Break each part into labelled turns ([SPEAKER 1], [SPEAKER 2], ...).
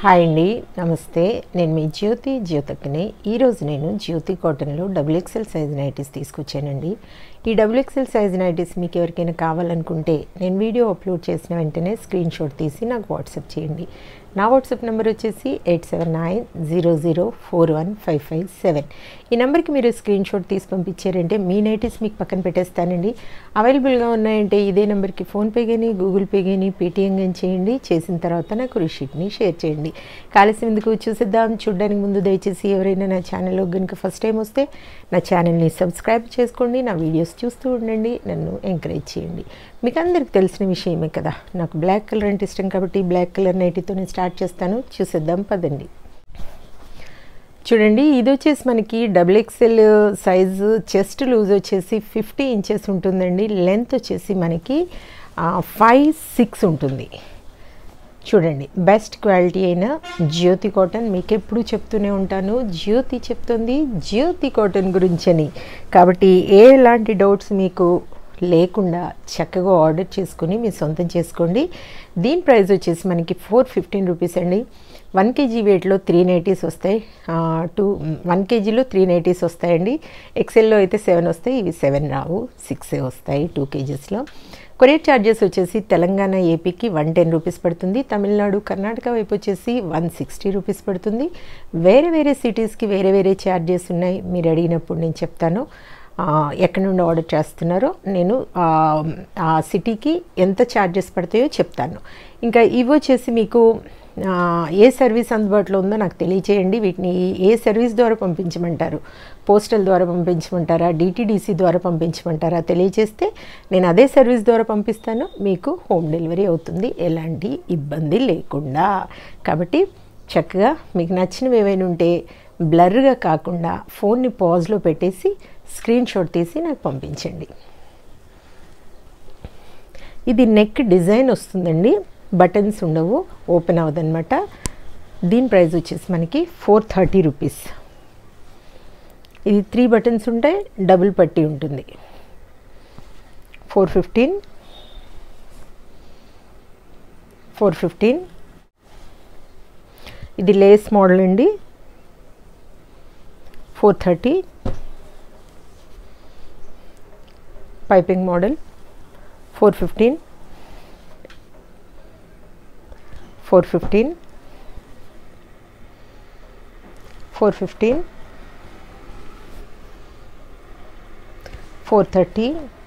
[SPEAKER 1] Hi అండి, నమస్తే. నేను మీ JyothAkkani. ఈరోజు నేను జ్యోతి కాటన్లో XXL సైజ్ నైటీస్ తీసుకొచ్చానండి. ఈ XXL సైజ్ నైటీస్ మీకు ఎవరికైనా కావాలనుకుంటే నేను వీడియో అప్లోడ్ చేసిన వెంటనే స్క్రీన్ షాట్ తీసి నాకు వాట్సాప్ చేయండి. నా వాట్సాప్ నెంబర్ వచ్చేసి 8790041557. ఈ నెంబర్కి మీరు స్క్రీన్ షాట్ తీసి పంపించారంటే మీ నైటీస్ మీకు పక్కన పెట్టేస్తానండి. అవైలబుల్గా ఉన్నాయంటే ఇదే నెంబర్కి ఫోన్పే కానీ గూగుల్ పే కానీ పేటిఎం కానీ చేయండి. చేసిన తర్వాత నాకు రిషీట్ని షేర్ చేయండి. కాలుష్యం ఎందుకు చూసేద్దాం. చూడడానికి ముందు దయచేసి ఎవరైనా నా ఛానల్లో కనుక ఫస్ట్ టైం వస్తే నా ఛానల్ని సబ్స్క్రైబ్ చేసుకోండి. నా వీడియోస్ చూస్తూ ఉండండి, నన్ను ఎంకరేజ్ చేయండి. మీకు అందరికి తెలిసిన విషయమే కదా, నాకు బ్లాక్ కలర్ అంటే ఇష్టం కాబట్టి బ్లాక్ కలర్ నైటీతోనే స్టార్ట్ చేస్తాను. చూసేద్దాం పదండి. చూడండి, ఇది వచ్చేసి మనకి XXL సైజు. చెస్ట్ లూజ్ వచ్చేసి 50 ఇంచెస్ ఉంటుందండి. లెంత్ వచ్చేసి మనకి 5-6 ఉంటుంది. చూడండి, బెస్ట్ క్వాలిటీ అయిన జ్యోతి కాటన్. మీకు ఎప్పుడు చెప్తూనే ఉంటాను, జ్యోతి చెప్తుంది జ్యోతి కాటన్ గురించి అని. కాబట్టి ఎలాంటి డౌట్స్ మీకు లేకుండా చక్కగా ఆర్డర్ చేసుకుని మీ సొంతం చేసుకోండి. దీని ప్రైస్ వచ్చేసి మనకి 415 రూపీస్ అండి. 1 kg వెయిట్లో 3 నైటీస్ వస్తాయి. 1 kgలో 3 నైటీస్ వస్తాయండి. ఎక్సెల్లో అయితే 7 వస్తాయి, ఇవి 7 రావు, 6 వస్తాయి 2 kgsలో. కొరియర్ ఛార్జెస్ వచ్చేసి తెలంగాణ ఏపీకి 110 రూపీస్ పడుతుంది. తమిళనాడు కర్ణాటక వైపు వచ్చేసి 160 రూపీస్ పడుతుంది. వేరే వేరే సిటీస్కి వేరే వేరే ఛార్జెస్ ఉన్నాయి. మీరు అడిగినప్పుడు నేను చెప్తాను ఎక్కడి నుండి ఆర్డర్ చేస్తున్నారో, నేను ఆ సిటీకి ఎంత ఛార్జెస్ పడతాయో చెప్తాను. ఇంకా ఇవి వచ్చేసి మీకు ఏ సర్వీస్ అందుబాటులో ఉందో నాకు తెలియచేయండి. వీటిని ఏ సర్వీస్ ద్వారా పంపించమంటారు, పోస్టల్ ద్వారా పంపించమంటారా, డిటిడిసి ద్వారా పంపించమంటారా తెలియచేస్తే నేను అదే సర్వీస్ ద్వారా పంపిస్తాను. మీకు హోమ్ డెలివరీ అవుతుంది, ఎలాంటి ఇబ్బంది లేకుండా. కాబట్టి చక్కగా మీకు నచ్చినవి ఏవైనా ఉంటే బ్లర్గా కాకుండా ఫోన్ని పాజ్లో పెట్టేసి స్క్రీన్ షాట్ తీసి నాకు పంపించండి. ఇది నెక్ డిజైన్ వస్తుందండి, బటన్స్ ఉండవు, ఓపెన్ అవ్వదన్నమాట. దీని ప్రైస్ వచ్చేసి మనకి 430 రూపీస్. ఇది 3 బటన్స్ ఉంటాయి, డబుల్ పట్టీ ఉంటుంది. 415. ఇది లేస్ మోడల్ అండి. 430. Piping model 415. 415. 415. 430.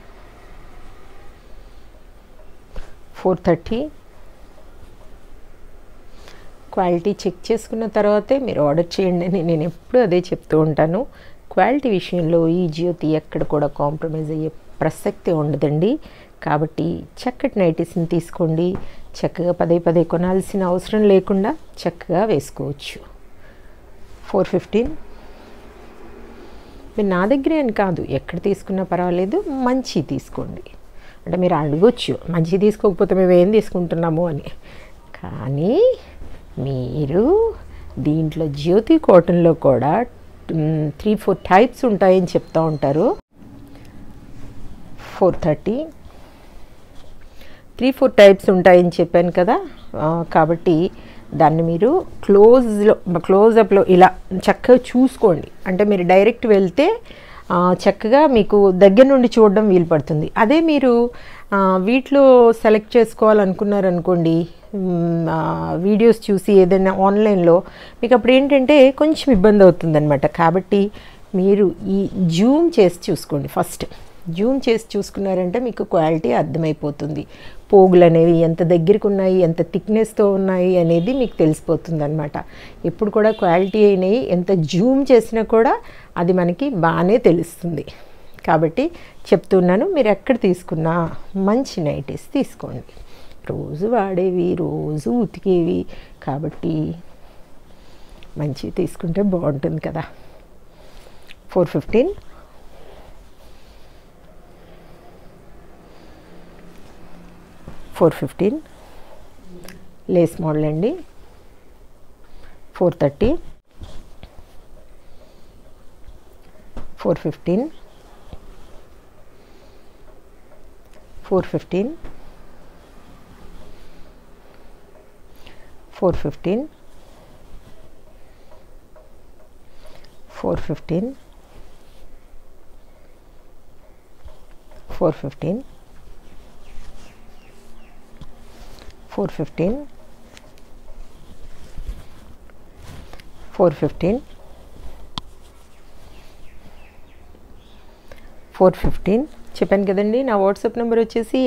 [SPEAKER 1] 430. క్వాలిటీ చెక్ చేసుకున్న తర్వాతే మీరు ఆర్డర్ చేయండి అని నేను ఎప్పుడు అదే చెప్తూ ఉంటాను. క్వాలిటీ విషయంలో ఈ జ్యోతి ఎక్కడ కూడా కాంప్రమైజ్ అయ్యే ప్రసక్తి ఉండదండి. కాబట్టి చక్కటి నైటీస్ని తీసుకోండి. చక్కగా పదే కొనాల్సిన అవసరం లేకుండా చక్కగా వేసుకోవచ్చు. 415. మీరు నా దగ్గరే అని కాదు, ఎక్కడ తీసుకున్నా పర్వాలేదు, మంచి తీసుకోండి. అంటే మీరు అడగొచ్చు, మంచి తీసుకోకపోతే మేము ఏం తీసుకుంటున్నాము అని. కానీ మీరు దీంట్లో జ్యోతి కాటన్లో కూడా 3-4 టైప్స్ ఉంటాయని చెప్తూ ఉంటారు. 430. 3-4 టైప్స్ ఉంటాయని చెప్పాను కదా. కాబట్టి దాన్ని మీరు క్లోజప్లో ఇలా చక్కగా చూసుకోండి. అంటే మీరు డైరెక్ట్ వెళ్తే చక్కగా మీకు దగ్గర నుండి చూడడం వీలు పడుతుంది. అదే మీరు వీటిలో సెలెక్ట్ చేసుకోవాలనుకున్నారనుకోండి, వీడియోస్ చూసి ఏదైనా ఆన్లైన్లో, మీకు అప్పుడు ఏంటంటే కొంచెం ఇబ్బంది అవుతుందన్నమాట. కాబట్టి మీరు ఈ జూమ్ చేసి చూసుకోండి. ఫస్ట్ జూమ్ చేసి చూసుకున్నారంటే మీకు క్వాలిటీ అర్థమైపోతుంది. పోగులు అనేవి ఎంత దగ్గరికి ఉన్నాయి, ఎంత థిక్నెస్తో ఉన్నాయి అనేది మీకు తెలిసిపోతుంది అనమాట. ఎప్పుడు కూడా క్వాలిటీ అయినవి ఎంత జూమ్ చేసినా కూడా అది మనకి బాగానే తెలుస్తుంది. కాబట్టి చెప్తున్నాను, మీరు ఎక్కడ తీసుకున్నా మంచి నైటీస్ తీసుకోండి. రోజు వాడేవి, రోజు ఉతికేవి, కాబట్టి మంచివి తీసుకుంటే బాగుంటుంది కదా. 415. 415 లేస్ మోడల్ అండి. 430. 415. 415. 415. 415, 415, 415, 415, 415. చెప్పాను కదండి, నా వాట్సాప్ నెంబర్ వచ్చేసి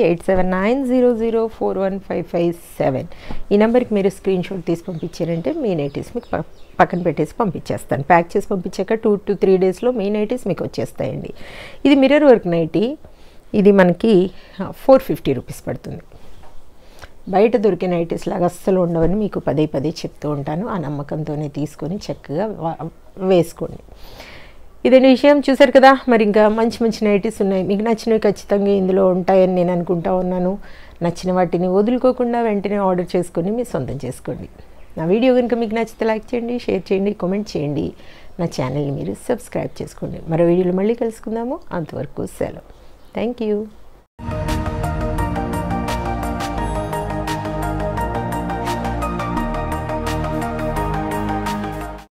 [SPEAKER 1] 8790041557. ఈ నెంబర్కి మీరు స్క్రీన్ షాట్ తీసి పంపించారంటే మీ నైటీస్ మీకు పక్కన పెట్టేసి పంపించేస్తాను. ప్యాక్ చేసి పంపించాక 2 to 3 డేస్లో మీ నైటీస్ మీకు వచ్చేస్తాయండి. ఇది మిర్రర్ వర్క్ నైటీ. ఇది మనకి 450 రూపీస్ పడుతుంది. బయట దొరికే నైటీస్ లాగా అస్సలు ఉండవని మీకు పదే పదే చెప్తూ ఉంటాను. ఆ నమ్మకంతోనే తీసుకొని చక్కగా వేసుకోండి. ఇదే విషయం. చూసారు కదా, మరి ఇంకా మంచి మంచి నైటీస్ ఉన్నాయి. మీకు నచ్చినవి ఖచ్చితంగా ఇందులో ఉంటాయని నేను అనుకుంటా ఉన్నాను. నచ్చిన వాటిని వదులుకోకుండా వెంటనే ఆర్డర్ చేసుకొని మీ సొంతం చేసుకోండి. నా వీడియో కనుక మీకు నచ్చితే లైక్ చేయండి, షేర్ చేయండి, కామెంట్ చేయండి. నా ఛానల్ని మీరు సబ్స్క్రైబ్ చేసుకోండి. మరో వీడియోలో మళ్ళీ కలుసుకుందాము. అంతవరకు సెలవు. Thank you.